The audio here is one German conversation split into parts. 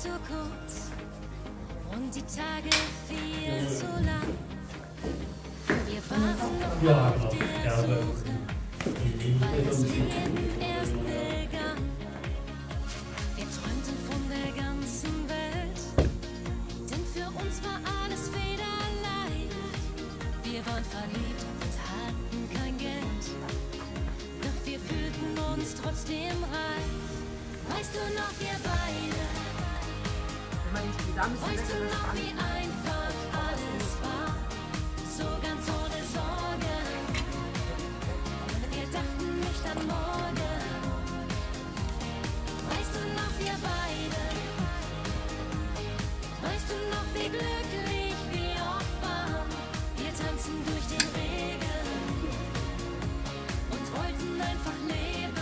zu kurz und die Tage viel zu lang. Wir waren noch auf der Suche, weil das Leben erst begann. Wir träumten von der ganzen Welt, denn für uns war alles federleicht. Wir waren verliebt und hatten kein Geld, doch wir fühlten uns trotzdem reich. Weißt du noch, wir beide? Weißt du noch, wie einfach alles war? So ganz ohne Sorgen. Wir dachten nicht an morgen. Weißt du noch, wir beide? Weißt du noch, wie glücklich wir oft waren? Wir tanzen durch den Regen und wollten einfach leben.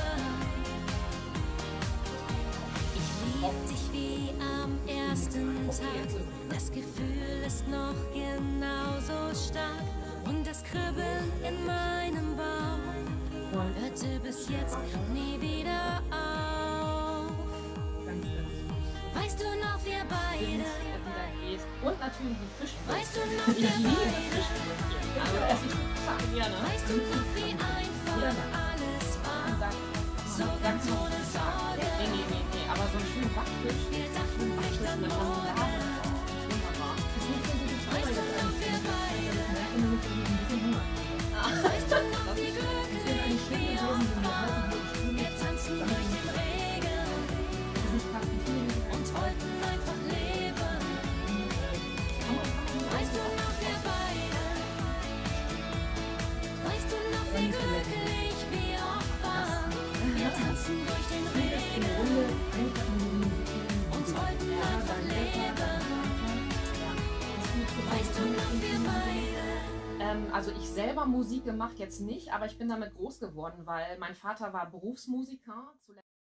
Ich lieb dich wie am ersten Tag. Das Gefühl ist noch genauso stark. Und das Kribbeln in meinem Bauch hörte bis jetzt nie wieder auf. Weißt du noch, wir beide? Und natürlich die Fische. Weißt du noch, wir beide? Also esse ich total gerne. Weißt du noch, wie einfach alles war? So ganz ohne Sorge. Nee, aber so einen schönen Backfisch. Wir dachten nicht an morgen. Wunderbar. Weißt du noch, wir beide? Weißt du noch, wie glücklich wir oft waren? Wir tanzen durch den Regen und wollten einfach leben. Weißt du noch, wir beide? Weißt du noch, wie glücklich wir oft waren? Wir tanzen durch den Regen und wollten einfach leben. Weißt du noch, wir beide? Also ich selber Musik gemacht jetzt nicht, aber ich bin damit groß geworden, weil mein Vater war Berufsmusiker.